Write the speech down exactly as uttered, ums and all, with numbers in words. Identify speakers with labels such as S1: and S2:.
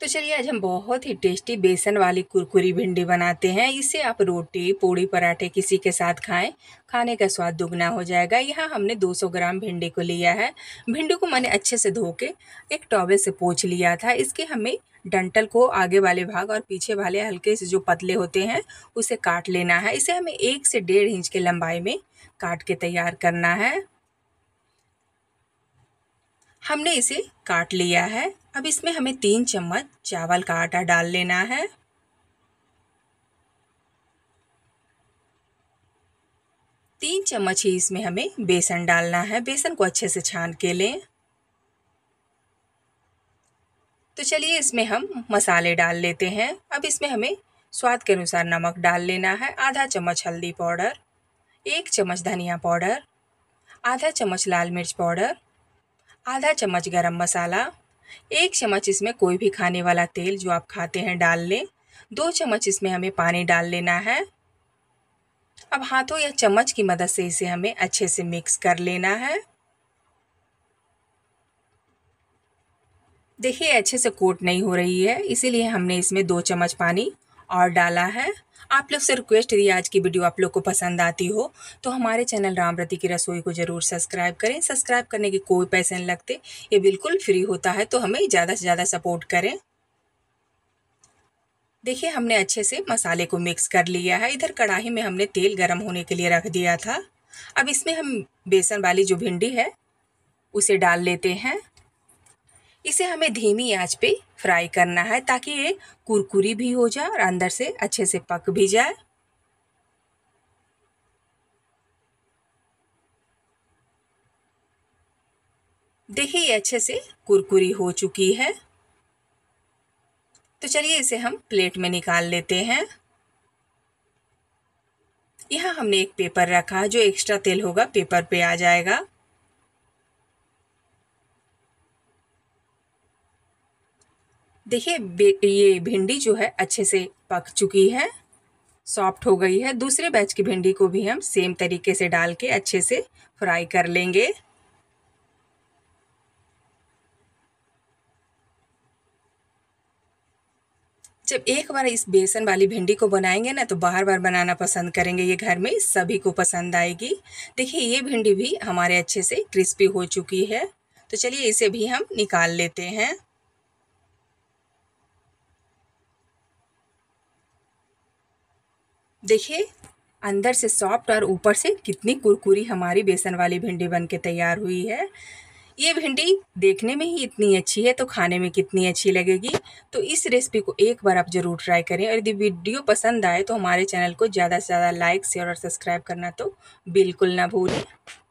S1: तो चलिए आज हम बहुत ही टेस्टी बेसन वाली कुरकुरी भिंडी बनाते हैं। इसे आप रोटी, पूड़ी, पराठे किसी के साथ खाएं, खाने का स्वाद दुगना हो जाएगा। यहाँ हमने दो सौ ग्राम भिंडी को लिया है। भिंडी को मैंने अच्छे से धो के एक टॉवल से पोंछ लिया था। इसके हमें डंठल को आगे वाले भाग और पीछे वाले हल्के से जो पतले होते हैं उसे काट लेना है। इसे हमें एक से डेढ़ इंच के लंबाई में काट के तैयार करना है। हमने इसे काट लिया है। अब इसमें हमें तीन चम्मच चावल का आटा डाल लेना है। तीन चम्मच ही इसमें हमें बेसन डालना है। बेसन को अच्छे से छान के लें। तो चलिए इसमें हम मसाले डाल लेते हैं। अब इसमें हमें स्वाद के अनुसार नमक डाल लेना है। आधा चम्मच हल्दी पाउडर, एक चम्मच धनिया पाउडर, आधा चम्मच लाल मिर्च पाउडर, आधा चम्मच गरम मसाला, एक चम्मच इसमें कोई भी खाने वाला तेल जो आप खाते हैं डाल लें। दो चम्मच इसमें हमें पानी डाल लेना है। अब हाथों या चम्मच की मदद से इसे हमें अच्छे से मिक्स कर लेना है। देखिए अच्छे से कोट नहीं हो रही है, इसीलिए हमने इसमें दो चम्मच पानी और डाला है। आप लोग से रिक्वेस्ट यदि आज की वीडियो आप लोग को पसंद आती हो तो हमारे चैनल रामरती की रसोई को ज़रूर सब्सक्राइब करें। सब्सक्राइब करने के कोई पैसे नहीं लगते, ये बिल्कुल फ्री होता है, तो हमें ज़्यादा से ज़्यादा सपोर्ट करें। देखिए हमने अच्छे से मसाले को मिक्स कर लिया है। इधर कढ़ाई में हमने तेल गरम होने के लिए रख दिया था। अब इसमें हम बेसन वाली जो भिंडी है उसे डाल लेते हैं। इसे हमें धीमी आंच पे फ्राई करना है ताकि ये कुरकुरी भी हो जाए और अंदर से अच्छे से पक भी जाए। देखिए ये अच्छे से कुरकुरी हो चुकी है। तो चलिए इसे हम प्लेट में निकाल लेते हैं। यहाँ हमने एक पेपर रखा, जो एक्स्ट्रा तेल होगा पेपर पे आ जाएगा। देखिए ये भिंडी जो है अच्छे से पक चुकी है, सॉफ्ट हो गई है। दूसरे बैच की भिंडी को भी हम सेम तरीके से डाल के अच्छे से फ्राई कर लेंगे। जब एक बार इस बेसन वाली भिंडी को बनाएंगे ना तो बार बार बनाना पसंद करेंगे। ये घर में सभी को पसंद आएगी। देखिए ये भिंडी भी हमारे अच्छे से क्रिस्पी हो चुकी है। तो चलिए इसे भी हम निकाल लेते हैं। देखिए अंदर से सॉफ्ट और ऊपर से कितनी कुरकुरी हमारी बेसन वाली भिंडी बन के तैयार हुई है। ये भिंडी देखने में ही इतनी अच्छी है तो खाने में कितनी अच्छी लगेगी। तो इस रेसिपी को एक बार आप ज़रूर ट्राई करें और यदि वीडियो पसंद आए तो हमारे चैनल को ज़्यादा से ज़्यादा लाइक, शेयर और सब्सक्राइब करना तो बिल्कुल ना भूलें।